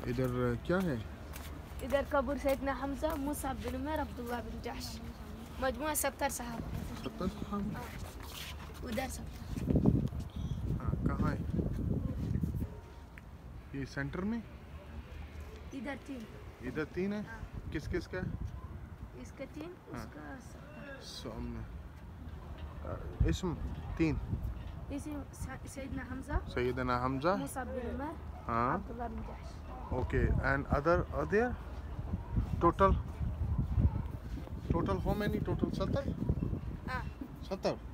इधर क्या है? इधर कब्र सैयदना Hamza, Musab bin Umar, Abdullah bin Jahsh. मजमुआ 70 साहब। 70 साहब? उधर 70। हाँ, कहाँ है ये? सेंटर में? इधर 3। इधर 3 है? किस किस का? इसका 3, हाँ। उसका 70। सामने इसम 3। इसी सैयदना हमजा, सैयदना हमजा, मुसाब बिन उमर, हाँ, Abdullah bin Jahsh. Okay, and other total how many? Total 70? हाँ। 70?